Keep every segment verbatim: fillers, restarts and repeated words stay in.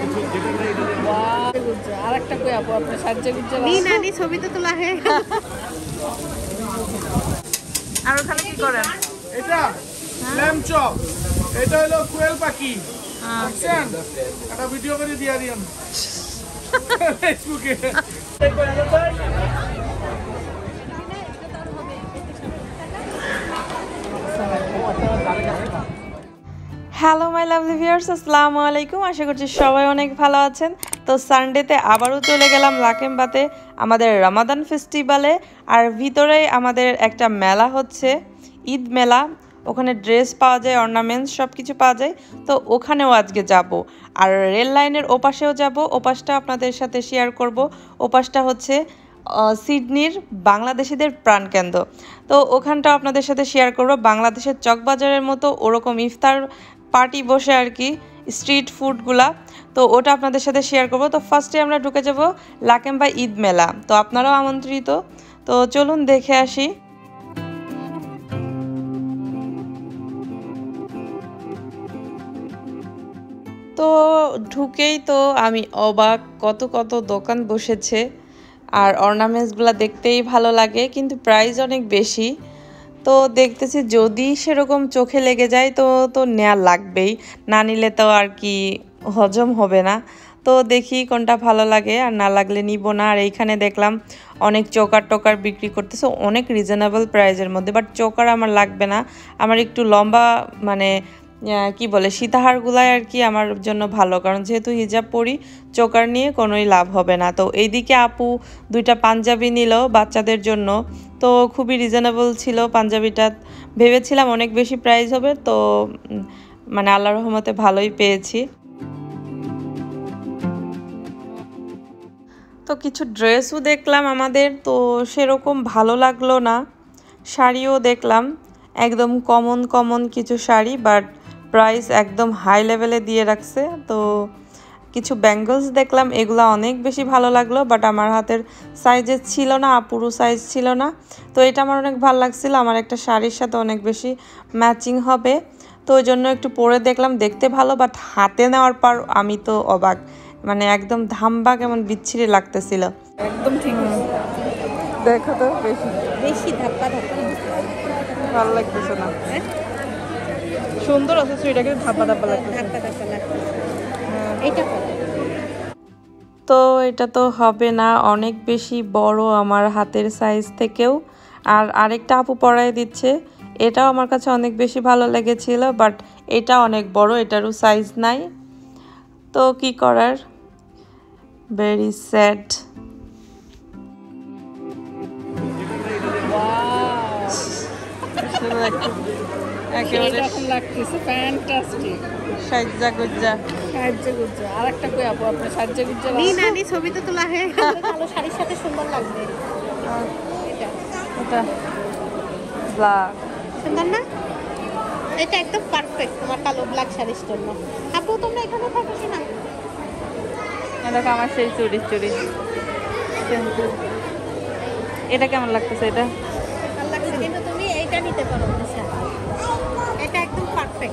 আরেকটা কই আপু আপনি সাজ্জা গুজ্জা নি না নি ছবি তো তোলা হয়ে আর ওখানে কি করেন? এটা ল্যাম্প চপ, এটা হলো কোয়েল পাখি। বুঝছেন? একটা ভিডিও করে দিয়া দিয়েন ফেসবুকে। হ্যালো মাই লাভলি ভিউয়ার্স, আসসালামু আলাইকুম। আশা করছি সবাই অনেক ভালো আছেন। তো সানডেতে আবারও চলে গেলাম লাকেমবাতে আমাদের রমাদান ফেস্টিভ্যালে। আর ভিতরে আমাদের একটা মেলা হচ্ছে, ঈদ মেলা। ওখানে ড্রেস পাওয়া যায়, অর্নামেন্টস সব কিছু পাওয়া যায়। তো ওখানেও আজকে যাব। আর রেল লাইনের ওপাশেও যাব, ওপাশটা আপনাদের সাথে শেয়ার করব। ওপাশটা হচ্ছে সিডনির বাংলাদেশিদের প্রাণকেন্দ্র। তো ওখানটা আপনাদের সাথে শেয়ার করব। বাংলাদেশের চকবাজারের মতো ওরকম ইফতার পার্টি বসে আর কি, স্ট্রিট ফুডগুলা। তো ওটা আপনাদের সাথে শেয়ার করব। তো ফার্স্টে আমরা ঢুকে যাব লাকেম্বা ঈদ মেলা। তো আপনারাও আমন্ত্রিত। তো চলুন দেখে আসি। তো ঢুকেই তো আমি অবাক, কত কত দোকান বসেছে। আর অর্নামেন্টসগুলো দেখতেই ভালো লাগে, কিন্তু প্রাইস অনেক বেশি। তো দেখতেছি যদি সেরকম চোখে লেগে যায় তো তো নেওয়া লাগবেই, না নিলে তো আর কি হজম হবে না। তো দেখি কোনটা ভালো লাগে, আর না লাগলে নিব না। আর এইখানে দেখলাম অনেক চোকার টোকার বিক্রি করতেছে অনেক রিজনেবল প্রাইসের মধ্যে, বাট চোকার আমার লাগবে না। আমার একটু লম্বা মানে কি বলে সীতাহারগুলাই আর কি আমার জন্য ভালো, কারণ যেহেতু হিজাব পরি চোকার নিয়ে কোনোই লাভ হবে না। তো এইদিকে আপু দুইটা পাঞ্জাবি নিল বাচ্চাদের জন্য। তো খুবই রিজনেবল ছিল পাঞ্জাবিটা, ভেবেছিলাম অনেক বেশি প্রাইস হবে, তো মানে আল্লাহর রহমতে ভালোই পেয়েছি। তো কিছু ড্রেসও দেখলাম আমাদের, তো সেরকম ভালো লাগলো না। শাড়িও দেখলাম একদম কমন কমন কিছু শাড়ি, বাট প্রাইস একদম হাই লেভেলে দিয়ে রাখছে। তো কিছু ব্যাঙ্গলস দেখলাম, এগুলো অনেক বেশি ভালো লাগলো, বাট আমার হাতের সাইজে ছিল না, পুরো সাইজ ছিল না। তো এটা আমার অনেক ভালো লাগছিল, আমার একটা শাড়ির সাথে অনেক বেশি ম্যাচিং হবে। তো ওই জন্য একটু পরে দেখলাম, দেখতে ভালো, বাট হাতে নেওয়ার পর আমি তো অবাক, মানে একদম ধাম্বা কেমন বিচ্ছিরি লাগতেছিল। একদম ঠিক দেখো তো বেশি বেশি ধাপ্পা ধাপ্পা ভালো লাগতেছে না। সুন্দর আছে সুইটা, কিন্তু ধাপ্পা ধাপ্পা লাগতেছে। ধাপ্পা ধাপ্পা লাগতেছে। এইটা কত? তো এটা তো হবে না, অনেক বেশি বড় আমার হাতের সাইজ থেকেও। আর আরেকটা আপু পরাই দিচ্ছে, এটাও আমার কাছে অনেক বেশি ভালো লেগেছিল, বাট এটা অনেক বড়, এটারও সাইজ নাই। তো কি করার, ভেরি স্যাড। লাগতেছে ফ্যান্টাস্টিক। সাজ্জা গুজ্জা সাজ্জা গুজ্জা আরেকটা কই আপু আপনি সাজ্জা গুজ্জা নি না নি ছবি তো তোলা হয়ে কালো শাড়ির সাথে সুন্দর লাগবে। এটা এটা ব্ল্যাক সুন্দর না? এটা একদম পারফেক্ট তোমার কালো ব্ল্যাক শাড়ির জন্য। আপু তোমরা এখানে থাকো কি না? দেখো আমার সেই চুড়ি চুড়ি এটা কেমন লাগতেছে? এটা ভালো লাগছে, কিন্তু তুমি এইটা নিতে পারো। এটা একদম পারফেক্ট।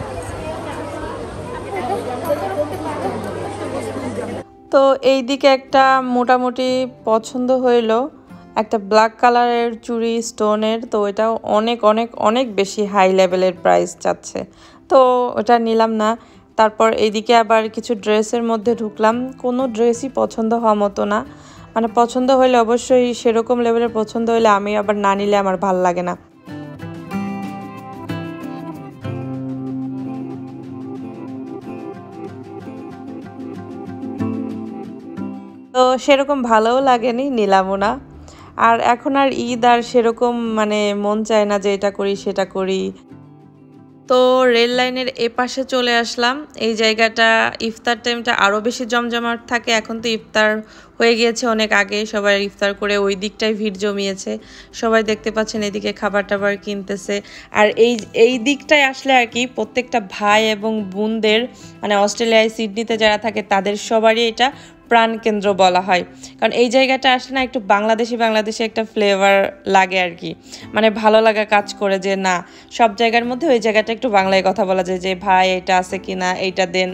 তো এইদিকে একটা মোটামুটি পছন্দ হইলো, একটা ব্ল্যাক কালারের চুড়ি স্টোনের। তো এটাও অনেক অনেক অনেক বেশি হাই লেভেলের প্রাইস চাচ্ছে, তো ওটা নিলাম না। তারপর এইদিকে আবার কিছু ড্রেসের মধ্যে ঢুকলাম, কোনো ড্রেসই পছন্দ হওয়া মতো না। মানে পছন্দ হইলে অবশ্যই সেরকম লেভেলের পছন্দ হইলে, আমি আবার না নিলে আমার ভাল লাগে না। তো সেরকম ভালোও লাগেনি, নিলামও না। আর এখন আর ঈদ আর সেরকম মানে মন চায় না যে এটা করি সেটা করি। তো রেল লাইনের এ পাশে চলে আসলাম। এই জায়গাটা ইফতার টাইমটা আরও বেশি জমজমাট থাকে। এখন তো ইফতার হয়ে গিয়েছে অনেক আগে, সবাই ইফতার করে ওই দিকটায় ভিড় জমিয়েছে। সবাই দেখতে পাচ্ছেন এদিকে খাবার টাবার কিনতেছে। আর এই এই দিকটায় আসলে আর কি প্রত্যেকটা ভাই এবং বোনদের, মানে অস্ট্রেলিয়ায় সিডনিতে যারা থাকে তাদের সবারই এটা প্রাণকেন্দ্র বলা হয়। কারণ এই জায়গাটা আসলে না একটু বাংলাদেশি বাংলাদেশি একটা ফ্লেভার লাগে আর কি, মানে ভালো লাগা কাজ করে যে না সব জায়গার মধ্যে ওই জায়গাটা একটু বাংলায় কথা বলা যায়, যে ভাই এটা আছে কিনা, এইটা দেন,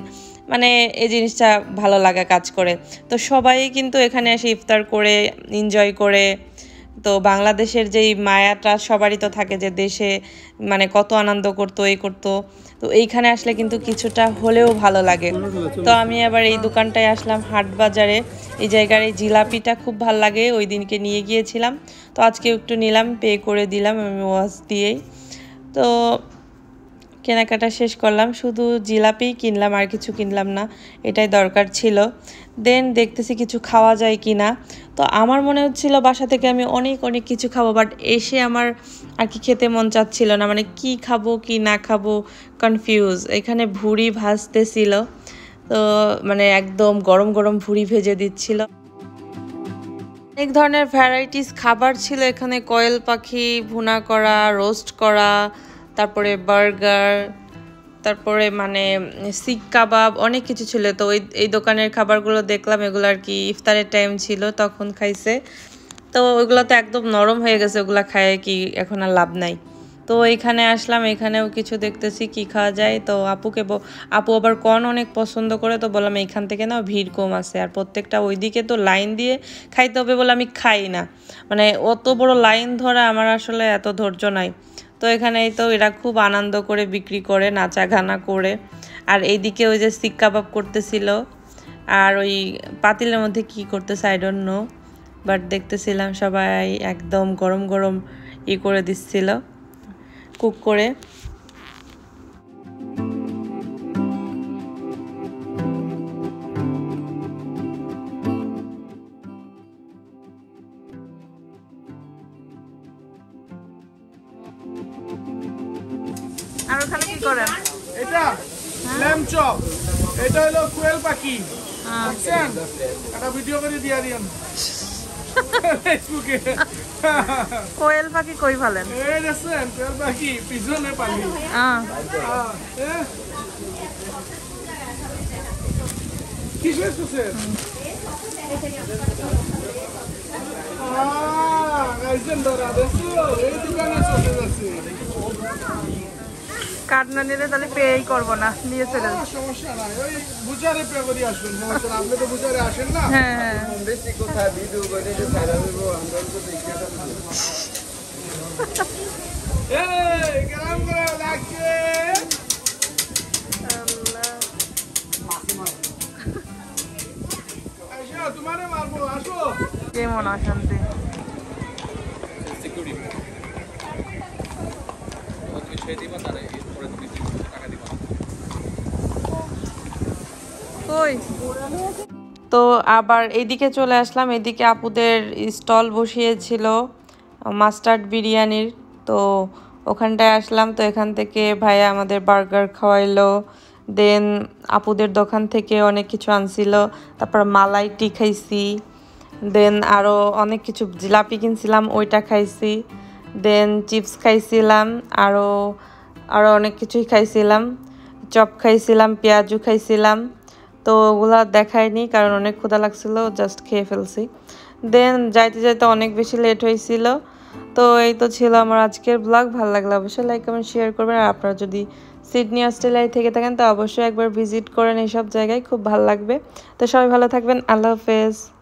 মানে এই জিনিসটা ভালো লাগা কাজ করে। তো সবাই কিন্তু এখানে এসে ইফতার করে এনজয় করে। তো বাংলাদেশের যেই মায়াটা সবারই তো থাকে যে দেশে মানে কত আনন্দ করতো এই করতো, তো এইখানে আসলে কিন্তু কিছুটা হলেও ভালো লাগে। তো আমি আবার এই দোকানটায় আসলাম হাট বাজারে। এই জায়গার এই জিলাপিটা খুব ভালো লাগে, ওই দিনকে নিয়ে গিয়েছিলাম, তো আজকে একটু নিলাম, পে করে দিলাম আমি ওয়াচ দিয়েই। তো কেনাকাটা শেষ করলাম, শুধু জিলাপি কিনলাম, আর কিছু কিনলাম না, এটাই দরকার ছিল। দেন দেখতেছি কিছু খাওয়া যায় কি না। তো আমার মনে হচ্ছিল বাসা থেকে আমি অনেক অনেক কিছু খাবো, বাট এসে আমার আর কি খেতে মন চাচ্ছিল না, মানে কি খাবো কি না খাবো কনফিউজ। এখানে ভুড়ি ভাজতেছিল, তো মানে একদম গরম গরম ভুড়ি ভেজে দিচ্ছিল। অনেক ধরনের ভ্যারাইটিস খাবার ছিল এখানে, কোয়েল পাখি ভুনা করা, রোস্ট করা, তারপরে বার্গার, তারপরে মানে শিক কাবাব, অনেক কিছু ছিল। তো ওই এই দোকানের খাবারগুলো দেখলাম, এগুলো আর কি ইফতারের টাইম ছিল তখন খাইছে। তো ওইগুলো তো একদম নরম হয়ে গেছে, ওগুলো খায় কি এখন আর লাভ নাই। তো এইখানে আসলাম, এখানেও কিছু দেখতেছি কি খাওয়া যায়। তো আপুকে আপু আবার কর্ন অনেক পছন্দ করে, তো বললাম এইখান থেকে না ভিড় কম আছে, আর প্রত্যেকটা ওইদিকে তো লাইন দিয়ে খাইতে হবে বলে আমি খাই না, মানে অত বড় লাইন ধরা আমার আসলে এত ধৈর্য নাই। তো এখানেই তো এরা খুব আনন্দ করে বিক্রি করে, নাচা গানা করে। আর এইদিকে ওই যে শিক কাবাব করতেছিল, আর ওই পাতিলের মধ্যে কি করতেছে আই ডোন্ট নো, বাট দেখতেছিলাম সবাই একদম গরম গরম ই করে দিচ্ছিল, কুক করে। আর ওখানে কি করেন? এটা ল্যাম চপ, এটা হলো কোয়েল পাখি, দেখছেন? একটা ভিডিও করে দিয়া দিয়েন ফেসবুকে। কোয়েল পাখি কই ফেলেন? এই দেখছেন কোয়েল পাখি পিছনে পানি। আহ, কি শেষ করছেন? এই দোকানে চলে যাচ্ছে। কার্ড না নিলে তাহলে পেই করবো না, নিয়ে চলে যাবো। সমস্যা নাই, ওই বুঝারে পে করে আসবেন, সমস্যা নাই। আপনি তো বুঝারে আসেন না। হ্যাঁ হ্যাঁ, বেশি কোথায় ভিডিও করে যে সারা দেব আমরা তো দেখতে এই গ্রাম গ্রাম লাগছে। আইসা তোমারে মারবো, আসো। কেমন অশান্তি। কই তো আবার এইদিকে চলে আসলাম, এইদিকে আপুদের স্টল বসিয়েছিল মাস্টার্ড বিরিয়ানির, তো ওখানটায় আসলাম। তো এখান থেকে ভাইয়া আমাদের বার্গার খাওয়াইলো, দেন আপুদের দোকান থেকে অনেক কিছু আনছিল, তারপর মালাইটি খাইছি, দেন আরও অনেক কিছু জিলাপি কিনছিলাম ওইটা খাইছি, দেন চিপস খাইছিলাম, আরও আরও অনেক কিছুই খাইছিলাম, চপ খাইছিলাম, পেঁয়াজু খাইছিলাম। তো ওগুলো দেখায়নি কারণ অনেক ক্ষুধা লাগছিল, জাস্ট খেয়ে ফেলছি। দেন যাইতে যাইতে অনেক বেশি লেট হয়েছিল। তো এই তো ছিল আমার আজকের ব্লগ। ভালো লাগলে অবশ্যই লাইক কমেন্ট শেয়ার করবেন। আর আপনারা যদি সিডনি অস্ট্রেলিয়ায় থেকে থাকেন তো অবশ্যই একবার ভিজিট করেন এইসব জায়গায়, খুব ভালো লাগবে। তো সবাই ভালো থাকবেন, আল্লাহ হাফেজ।